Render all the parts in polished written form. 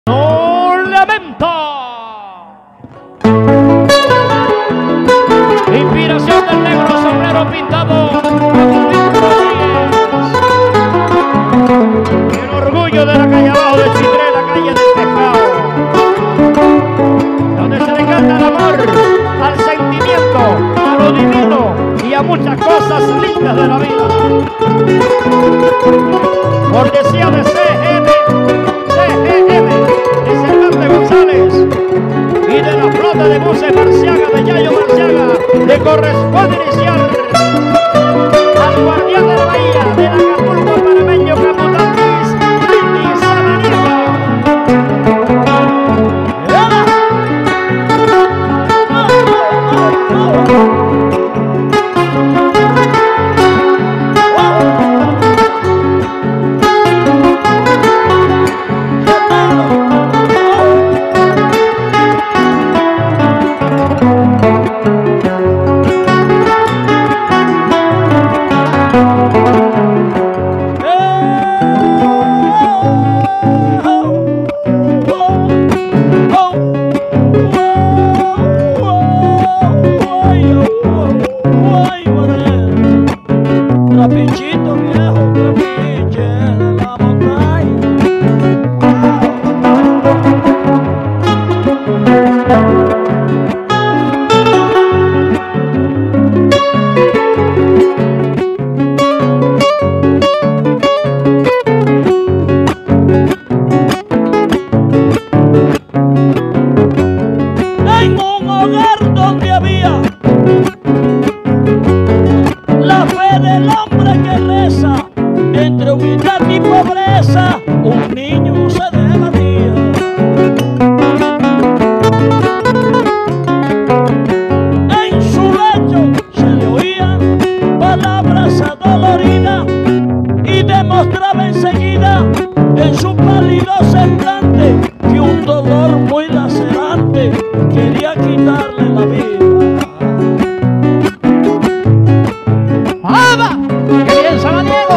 No lamenta. Inspiración del negro sombrero pintado. El orgullo de la calle abajo de Chitré, la calle del pescado, donde se le canta el amor al sentimiento, a lo divino y a muchas cosas lindas de la vida. Cortesía de CGM, de Cervantes González y de la flota de buses Marciaga, de Yayo Marciaga, le corresponde iniciar al guardián de la bahía, del Acapulco panameño, Capotantes, Andy Samaniego. Trapichito viejo, trapiche de la montaña. En un hogar donde había la fe del hombre que reza, entre humildad y pobreza, un niño se debatía. En su lecho se le oían palabras adoloridas y demostraba enseguida en su pálido semblante que un dolor muy lacerante quería quitarle la vida. ¡Qué bien, Samaniego!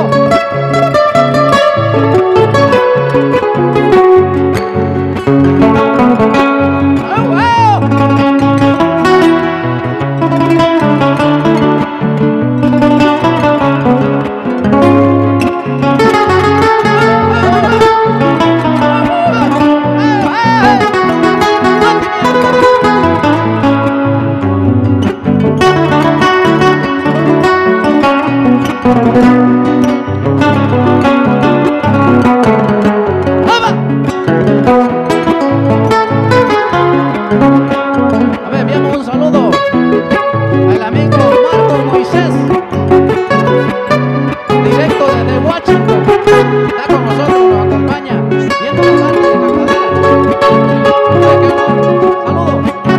A ver, enviamos un saludo al amigo Marco Moisés, directo desde Washington. Está con nosotros, nos acompaña, viendo las artes de Cacadera. Saludos.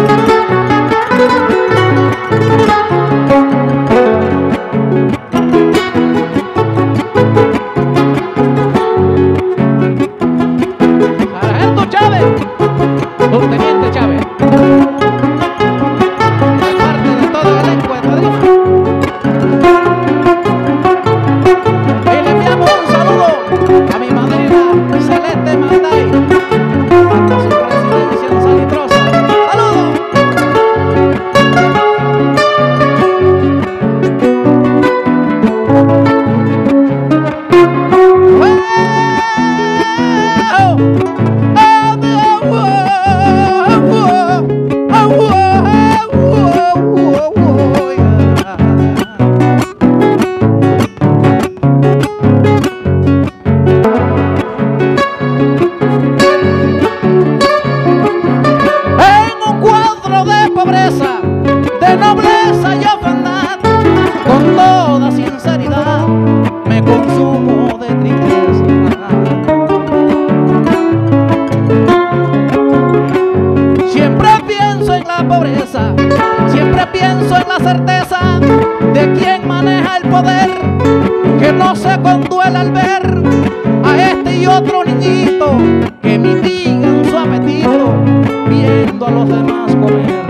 Sargento Chávez, subteniente Chávez. De nobleza y orfandad, con toda sinceridad me consumo de tristeza. Siempre pienso en la pobreza, siempre pienso en la certeza de quien maneja el poder, que no se conduela al ver a este y otro niñito que mitigan su apetito viendo a los demás comer.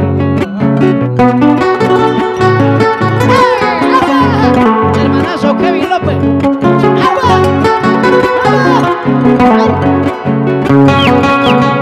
Hermanazo Kevin López. ¡Agua! ¡Agua!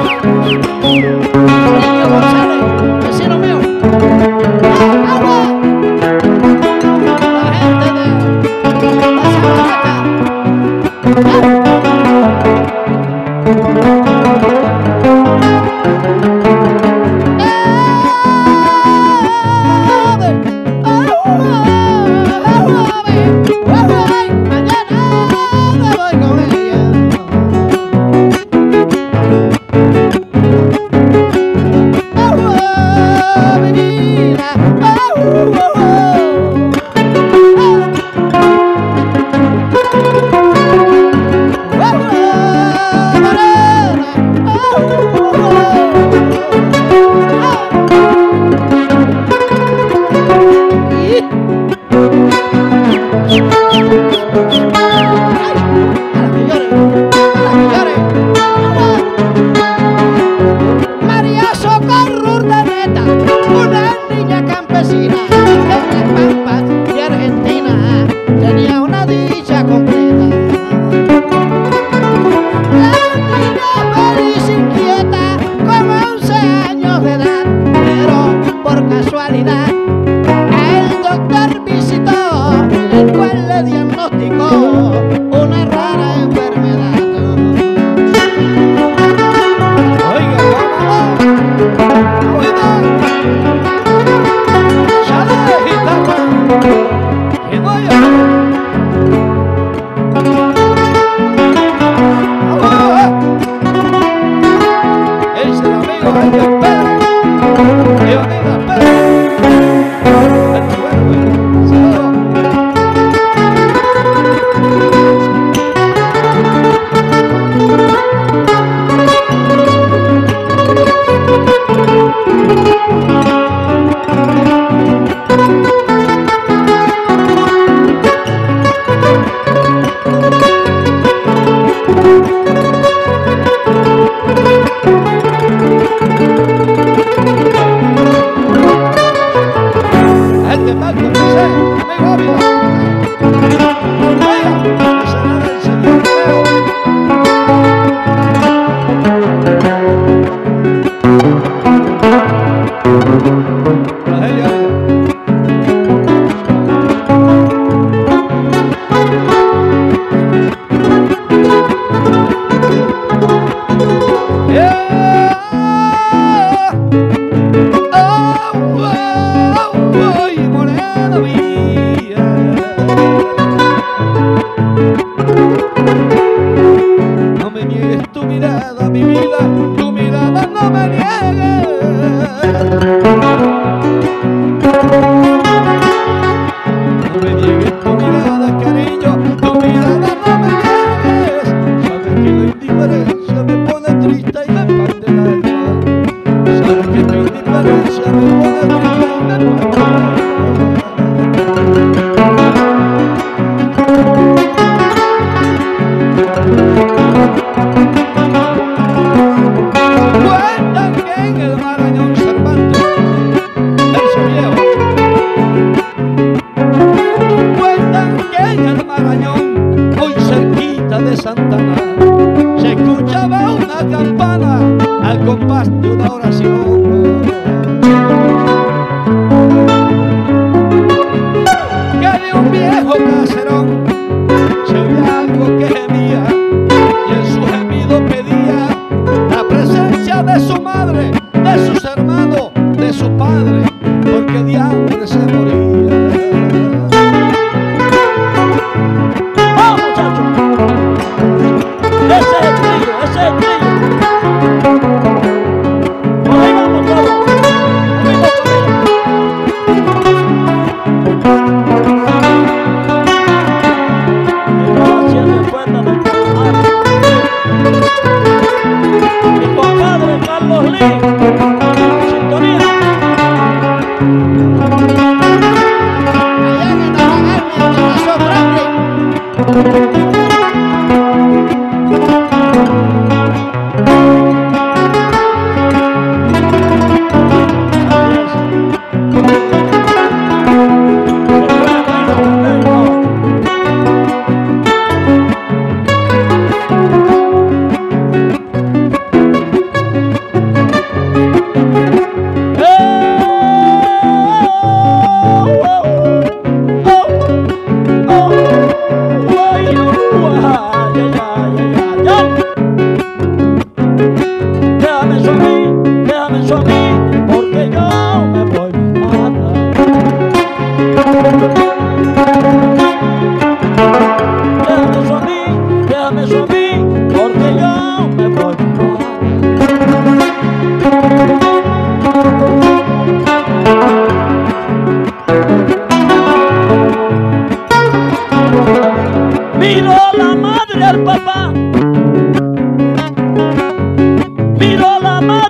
Ese es el trillo. Por ahí vamos todos.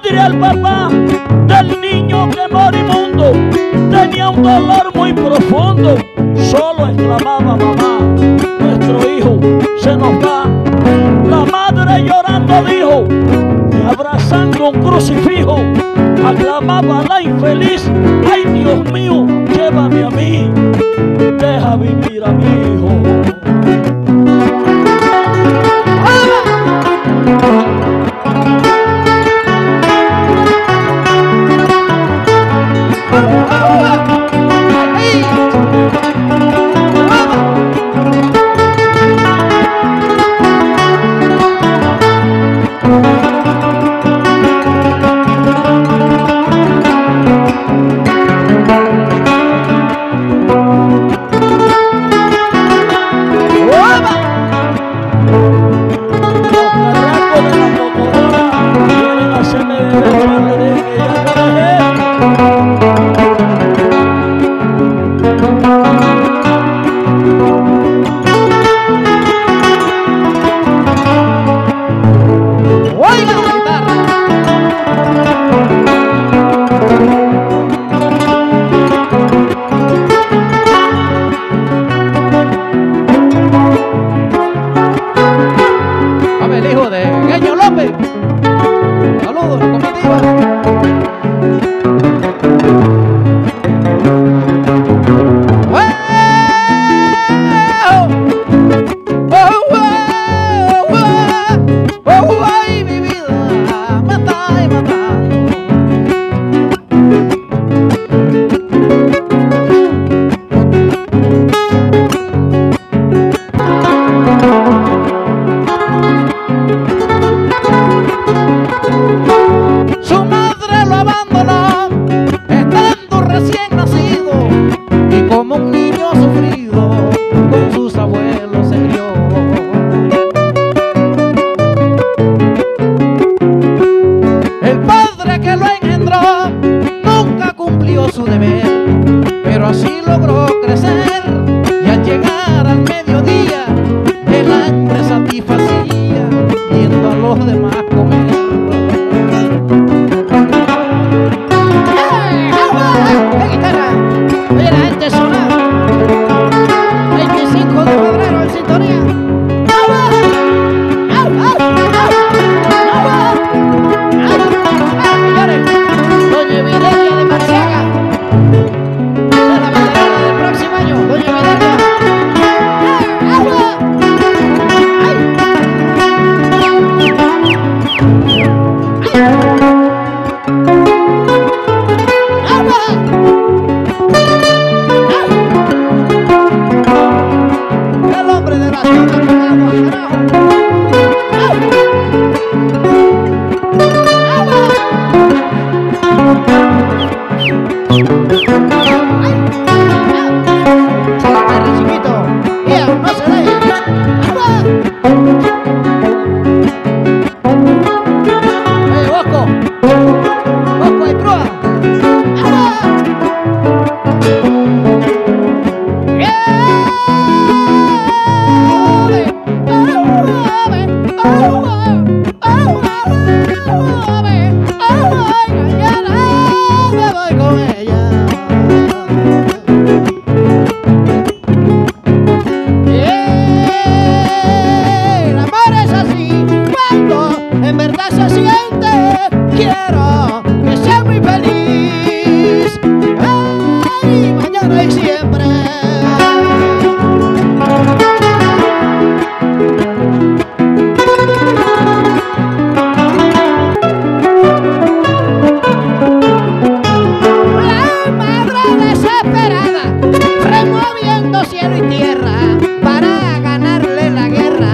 madre al papá del niño que moribundo tenía un dolor muy profundo. Solo exclamaba: mamá, nuestro hijo se nos va. La madre llorando dijo, y abrazando un crucifijo, aclamaba la infeliz: ay, Dios mío, llévame a mí, deja vivir a mi hijo.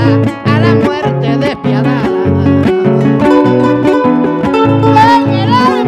En el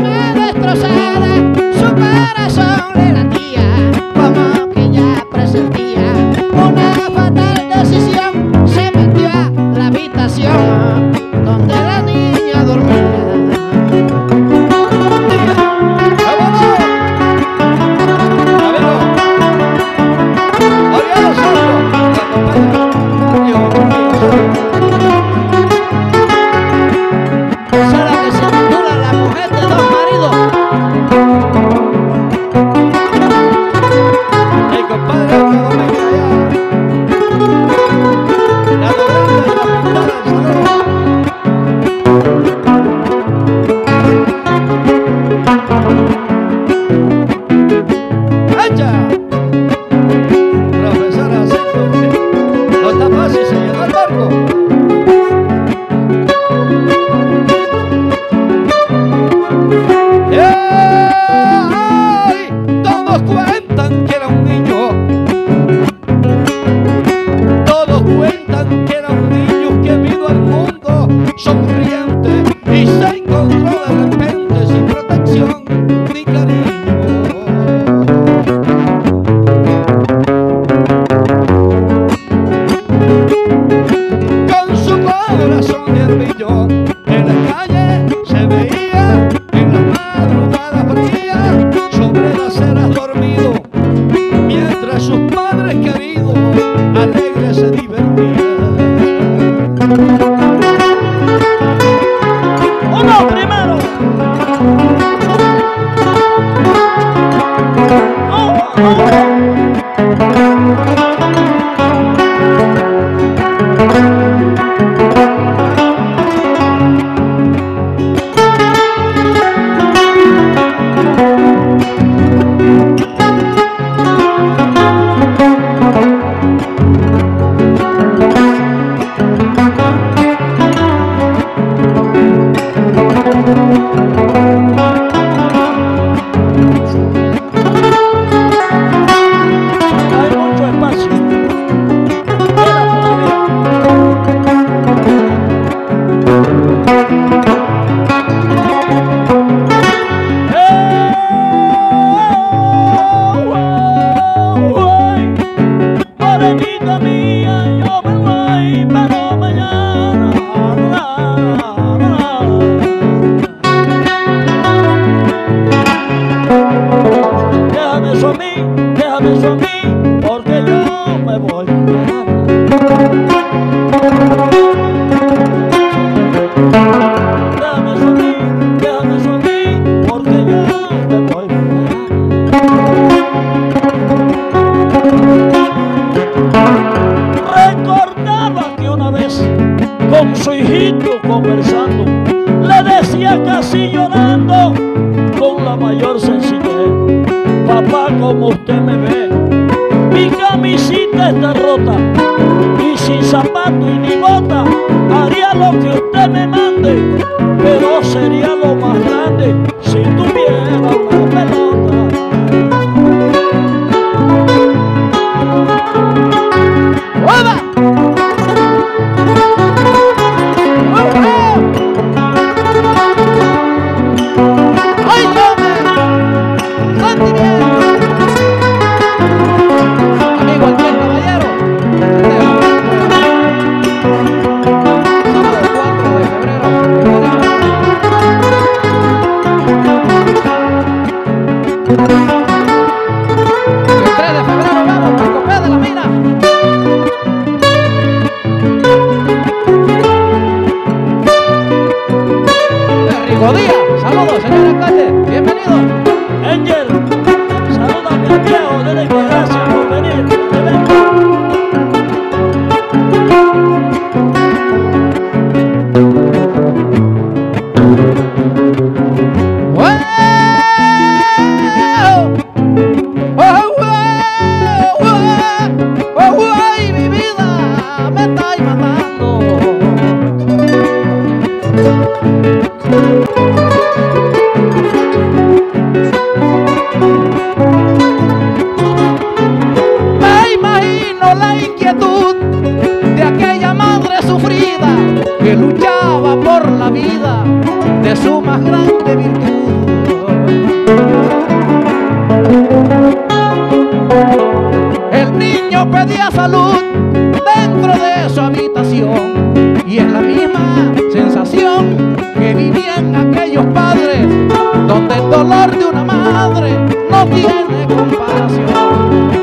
con su hijito conversando, le decía casi llorando con la mayor sencillez: papá, como usted me ve, mi camisita está rota y sin zapato y ni bota. Haría lo que usted me mande, pero sería lo más grande si tuviera una pelota. ¡Hola! ¡Ay, hombre! ¡Santi bien! Amigo el bien caballero, sábado 4 de febrero. El 3 de febrero vamos por Copé de la Mina. Díaz, saludos señor alcalde, bienvenido. Angel, salúdame al viejo, dile que gracias por venir. Ay, mi vida me está matando. Me imagino la inquietud de aquella madre sufrida que luchaba por la vida de su más grande virtud. El niño pedía salud dentro de su habitación y es la misma sensación que vivían aquellos padres, donde el dolor de una madre no tiene comparación.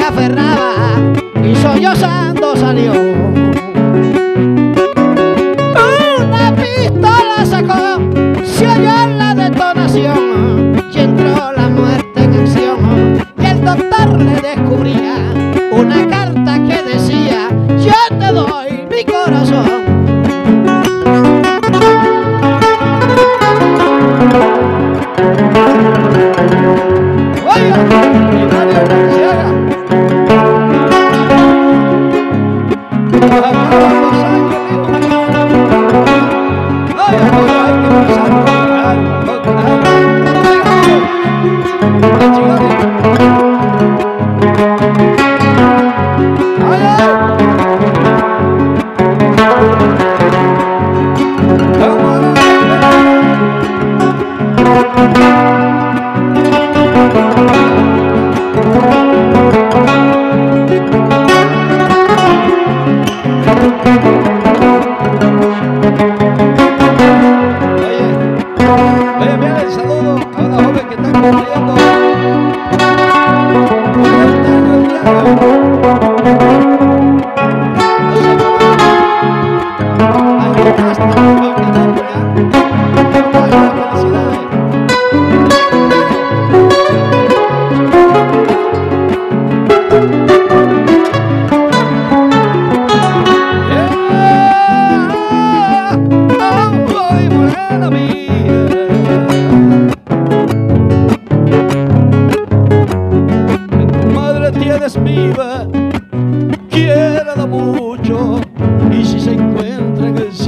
aferraba y sollozando salió. Una pistola sacó, se oyó la detonación y entró la muerte en acción. Y el doctor le descubría una carta que decía: yo te doy mi corazón. Viva, quiérala mucho, y si se encuentra en el